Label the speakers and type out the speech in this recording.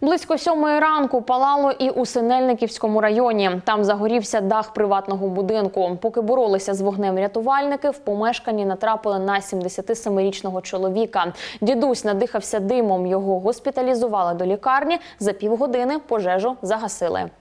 Speaker 1: Близько 7-ї ранку палало і у Синельниківському районі. Там загорівся дах приватного будинку. Поки боролися з вогнем рятувальники, в помешканні натрапили на 77-річного чоловіка. Дідусь надихався димом, його госпіталізували до лікарні. За півгодини пожежу загасили.